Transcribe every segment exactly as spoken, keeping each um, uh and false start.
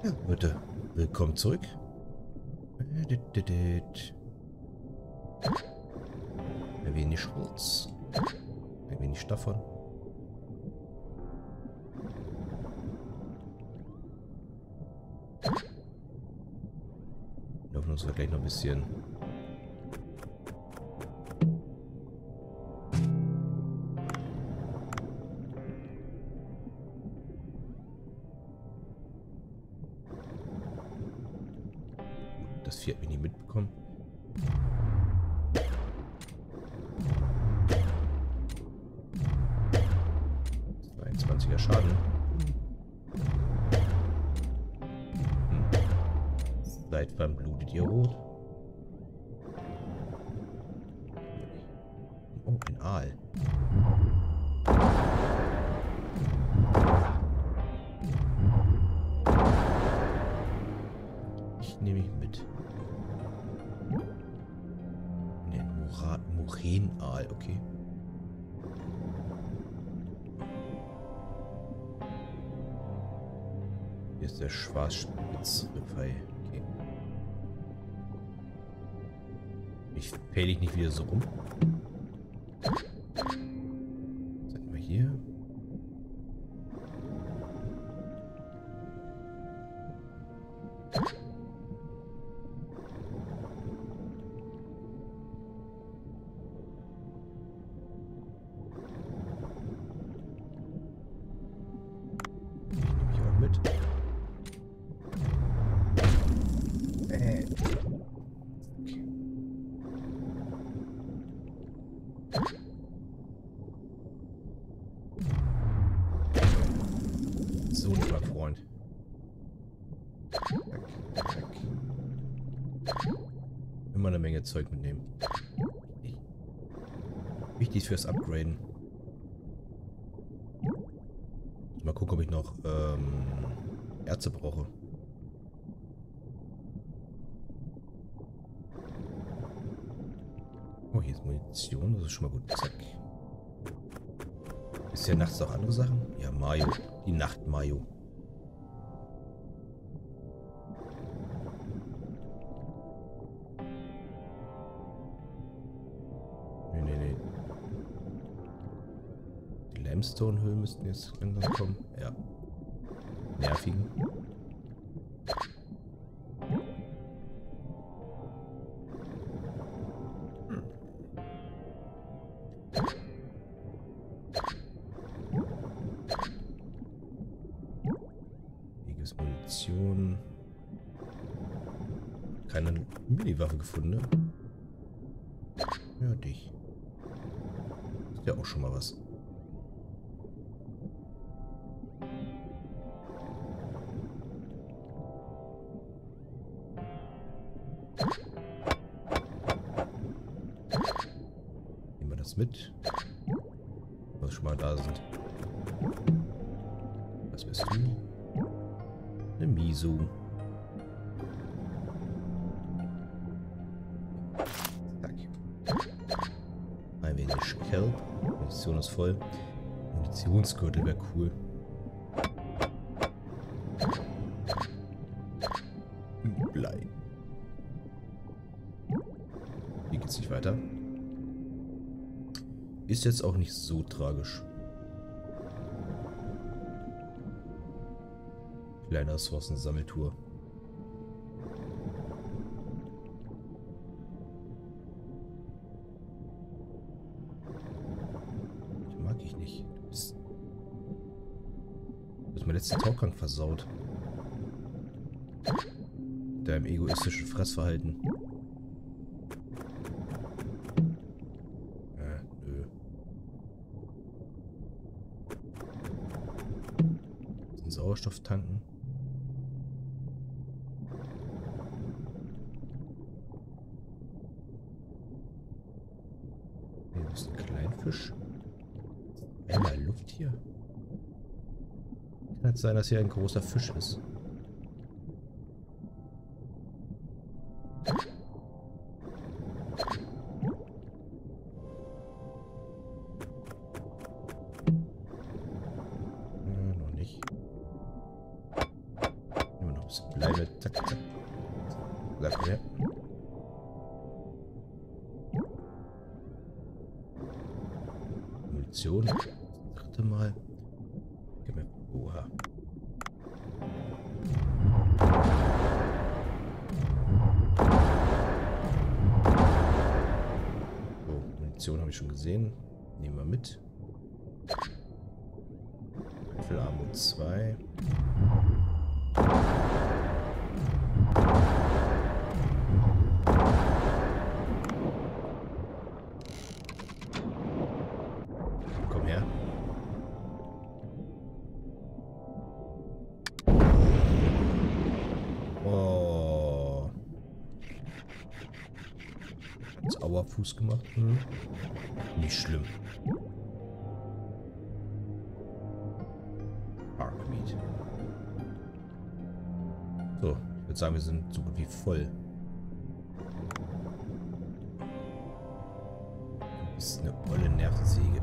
Ja, Leute, willkommen zurück. Ein wenig Holz. Ein wenig davon. Wir hoffen, uns wir gleich noch ein bisschen das Vieh hat mich nicht mitbekommen. zweiundzwanziger Schaden. Hm. Seit wann blutet ihr rot? Oh, ein Aal. Ich nehme ihn mit. Murenaal, okay. Hier ist der Schwarzspitzriffei. Okay. Ich pähle ich nicht wieder so rum. Setzen wir hier. So, lieber Freund. Zack, zack. Immer eine Menge Zeug mitnehmen. Wichtig fürs Upgraden. Mal gucken, ob ich noch ähm, Erze brauche. Oh, hier ist Munition. Das ist schon mal gut. Zack. Ist ja nachts auch andere Sachen? Ja, Mayo. Die Nacht Mayo. Nee, nee, nee. Die Limestone-Höhlen müssten jetzt langsam kommen. Ja. Nervigen. Munition. Keine Mini-Waffe gefunden, ne? Ja, dich. Ist ja auch schon mal was. Nehmen wir das mit. Was schon mal da sind. Was bist du? Eine Misu. Zack. Ein wenig Kelp. Munition ist voll. Munitionsgürtel wäre cool. Blei. Hier geht's nicht weiter. Ist jetzt auch nicht so tragisch. Kleine Ressourcensammeltour. Die mag ich nicht. Du bist, du hast mein letzten Tauchgang versaut. Deinem egoistischen Fressverhalten. Äh, nö. Den Sauerstoff tanken. Das ist ein Kleinfisch. Einmal Luft hier. Kann es sein, dass hier ein großer Fisch ist? Äh, noch nicht. Nehmen wir noch Ups, Leine, zack, zack. Bleib her. Munition. Dritte Mal. Gib mir. Oha. So, Munition habe ich schon gesehen. Nehmen wir mit. Flammo zwei. Komm her. Oh. Hat's Auerfuß gemacht? Hm. Nicht schlimm. Arcmeat. So, ich würde sagen, wir sind so gut wie voll. Du bist eine olle Nervensäge.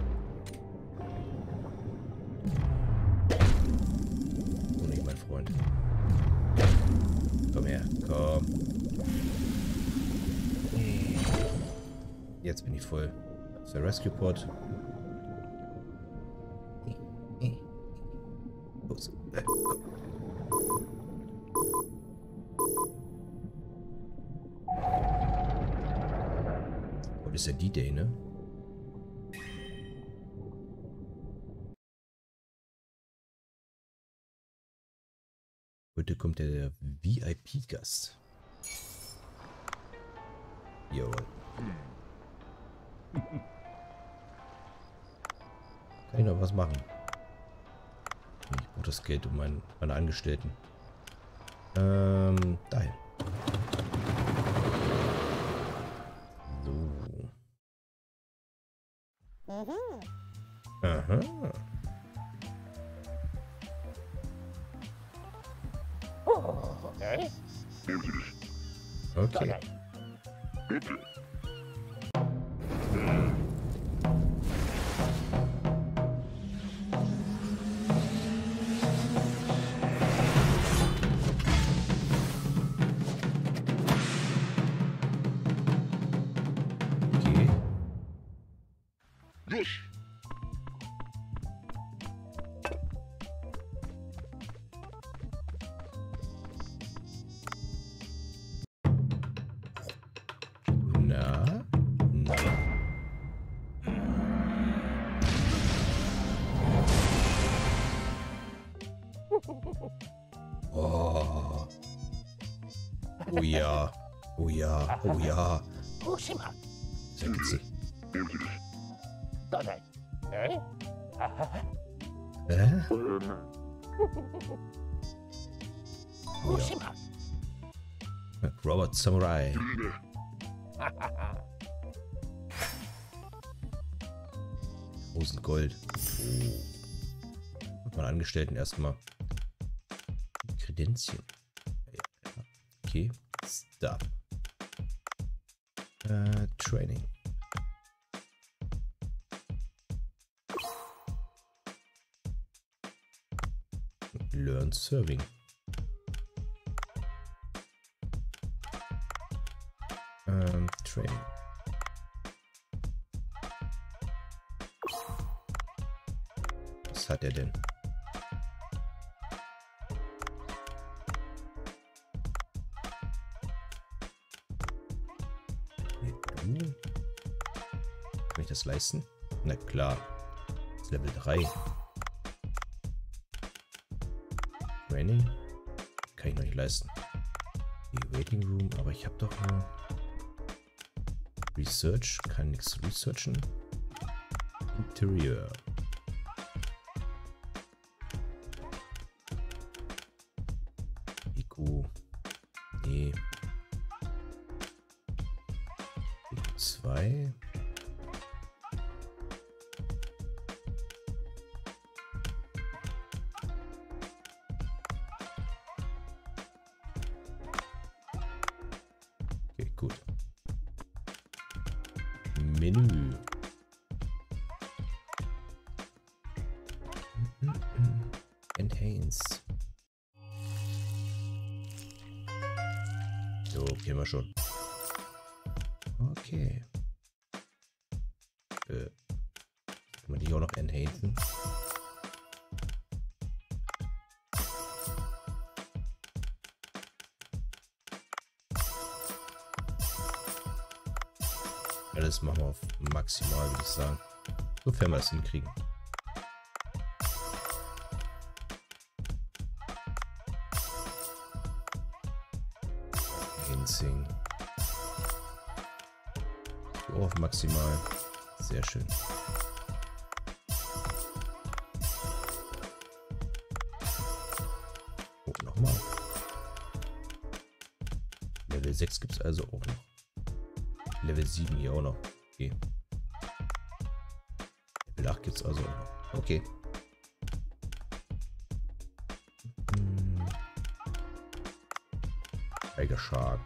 So nicht, mein Freund. Komm her, komm. Jetzt bin ich voll. Das ist der Rescue Pod. Los. Äh, komm. Heute ist ja D-Day, ne? Heute kommt der V I P-Gast. Jawohl. Kann ich noch was machen? Ich brauche das Geld um mein, meine Angestellten. Ähm, dahin. So. Aha. Okay. Okay. Bitte. Okay. Los. Na? Na? Oh. Oh ja. Oh ja. Oh ja. Fukushima. Sehr witzig. Donner. Eh? Hä? Fukushima. Robert Samurai. Rosengold. Oh. Meine Angestellten erstmal. Kredenzien. Okay. Stop. Äh, Training. Learn Serving. Ähm, Training. Was hat er denn? Nee, du? Kann ich das leisten? Na klar. Das ist Level drei. Training? Kann ich noch nicht leisten. Die Waiting Room, aber ich habe doch nur Research, kann nichts researchen. Interior. Eco. Nee. Eco zwei. Okay, gut. Menü. Enhance. So, kennen wir schon. Okay. Äh. Kann man die auch noch enhancen? Alles machen wir auf maximal, würde ich sagen. Sofern wir es hinkriegen. Hinsingen. So auf maximal. Sehr schön. Oh, nochmal. Level sechs gibt es also auch noch. Level sieben hier auch noch. Okay. Level acht gibt es also auch noch. Okay. Hm. Tiger Shark.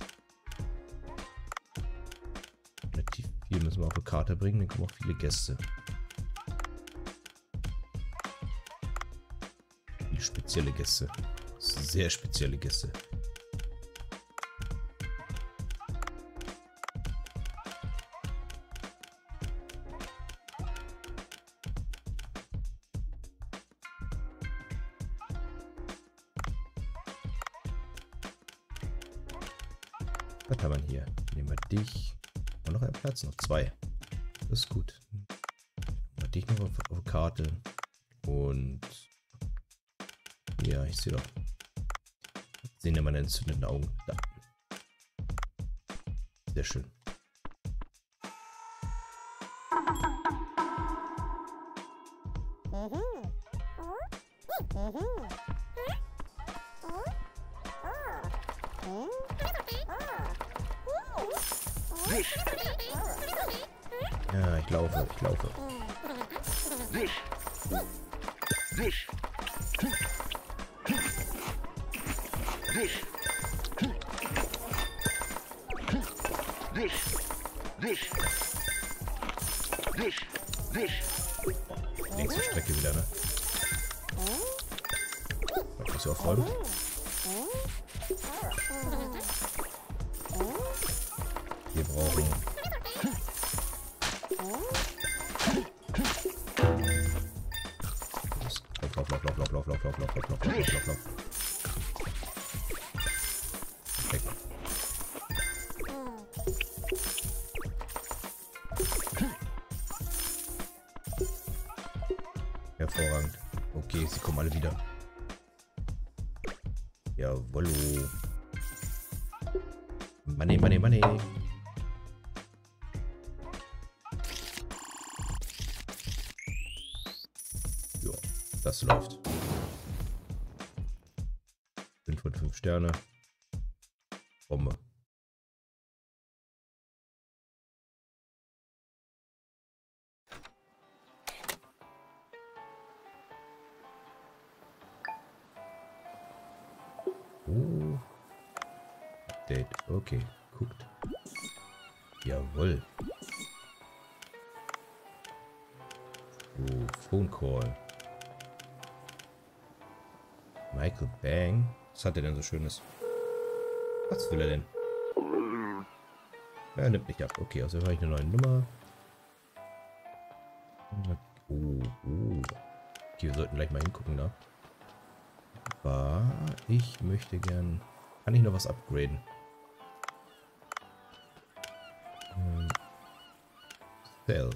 Relativ viel müssen wir auf die Karte bringen, dann kommen auch viele Gäste. Viele spezielle Gäste. Sehr spezielle Gäste. Was haben wir hier? Nehmen wir dich. Und noch einen Platz, noch zwei. Das ist gut. Nehmen wir dich noch auf, auf die Karte. Und ja, ich sehe doch. Sehen ja meine entzündeten Augen. Da. Sehr schön. Ja, ich laufe, ich laufe. Längste Strecke wieder, ne? Ich muss ja aufräumen. Wir brauchen Lauf, lauf, lauf, lauf, lauf, lauf, lauf, lauf, lauf, lauf, lauf, lauf, lauf, lauf. Perfekt. Hervorragend. Okay, sie kommen alle wieder. Jawollo. Money, money, money. Ja, das läuft. fünf von fünf Sterne. Bombe. Oh. Update. Okay, guckt. Jawohl. Oh, Phone Call. Michael Bang. Was hat er denn so Schönes? Was will er denn? Er nimmt nicht ab. Okay, also habe ich eine neue Nummer. Oh, oh. Okay, wir sollten gleich mal hingucken, ne? Aber ich möchte gern... Kann ich noch was upgraden? Hm. Sell.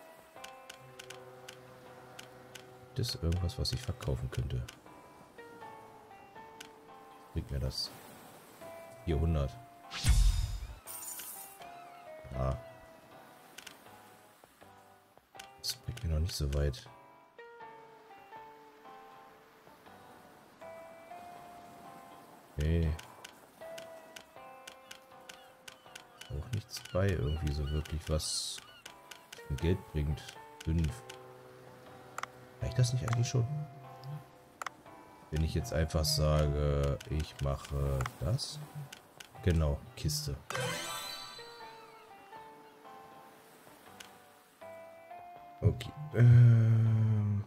Gibt es irgendwas, was ich verkaufen könnte? Bringt mir das? vierhundert. Ah. Das bringt mir noch nicht so weit. Okay. Auch nichts bei irgendwie so wirklich, was Geld bringt. fünf. Reicht das nicht eigentlich schon? Wenn ich jetzt einfach sage, ich mache das. Genau, Kiste. Okay. Ähm,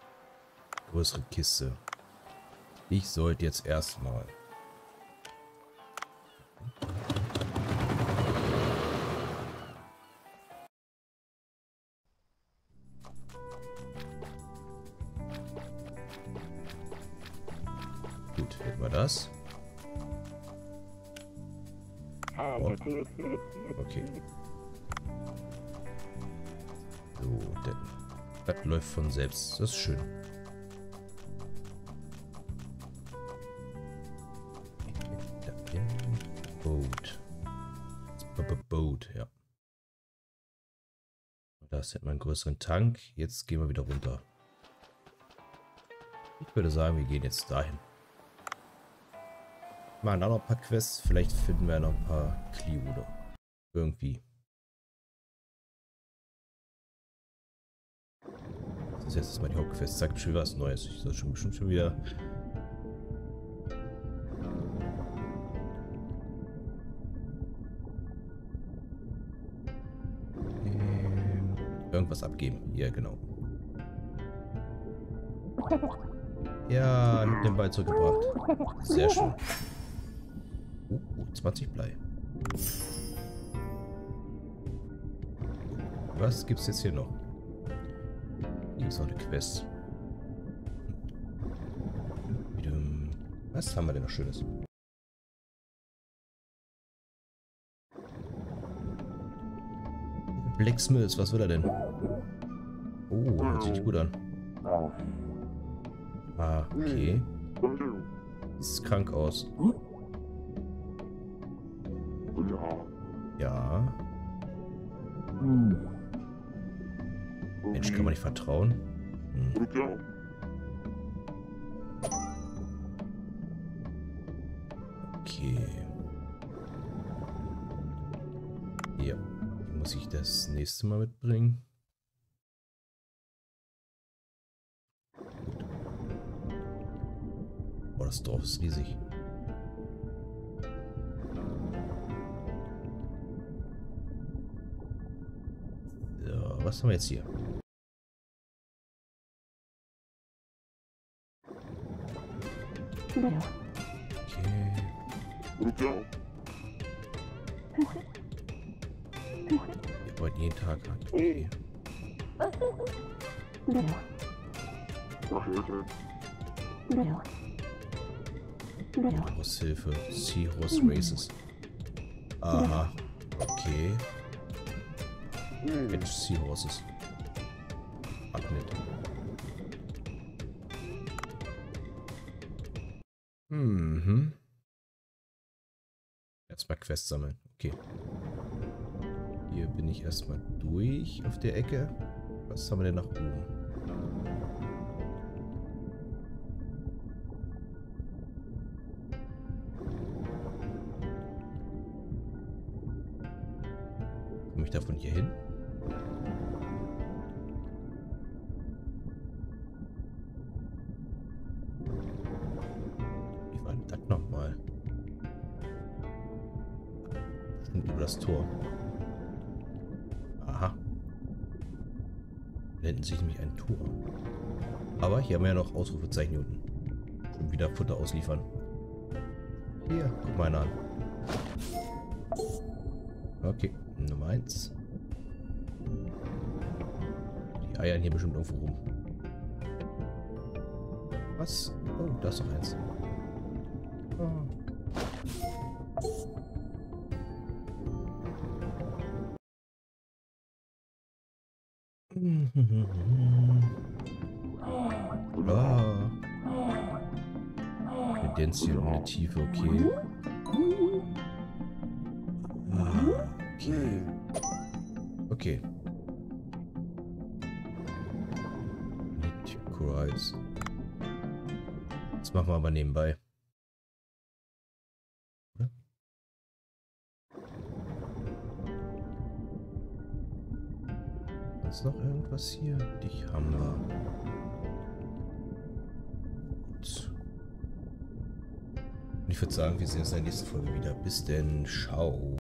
größere Kiste. Ich sollte jetzt erstmal Gut, hätten wir das. Oh. Okay. So, das, das läuft von selbst. Das ist schön. Boot. Boot, ja. Da ist hätten wir einen größeren Tank. Jetzt gehen wir wieder runter. Ich würde sagen, wir gehen jetzt dahin. Mal noch ein paar Quests. Vielleicht finden wir noch ein paar Clio oder irgendwie. Das ist jetzt erstmal die Hauptquest. Sagt schon was Neues. Ich soll schon bestimmt schon wieder. Ähm, irgendwas abgeben. Ja, genau. Ja, mit dem Ball zurückgebracht. Sehr schön. Uh, uh, zwanzig Blei. Was gibt's jetzt hier noch? Hier ist auch eine Quest. Was haben wir denn noch Schönes? Blacksmith, was will er denn? Oh, hört sich nicht gut an. Ah, okay. Sieht krank aus. Ja. Mensch, kann man nicht vertrauen? Hm. Okay. Ja. Die muss ich das nächste Mal mitbringen. Oh, das Dorf ist riesig. So, was haben wir jetzt hier? Okay. Wir wollten jeden Tag halt. Okay. Hilfe. Seahorse Races. Aha. Okay. Mensch, Seahorses. Abnett. Mhm. Erstmal Quest sammeln. Okay. Hier bin ich erstmal durch auf der Ecke. Was haben wir denn nach oben? Komme ich da von hier hin? Wie war denn das nochmal? Bestimmt über das Tor. Aha. Da hinten sehe ich nämlich ein Tor. Aber hier haben wir ja noch Ausrufezeichen unten. Schon wieder Futter ausliefern. Hier, guck mal einer an. Okay, Nummer eins. Die eiern hier bestimmt irgendwo rum. Was? Oh, da ist noch eins. Oh. Ah. Kredenzien um eine Tiefe, okay. Ah, okay. Okay. Meteorites. Das machen wir aber nebenbei. Oder? Ist noch irgendwas hier? Dich haben wir. Gut. Und ich würde sagen, wir sehen uns in der nächsten Folge wieder. Bis denn. Ciao.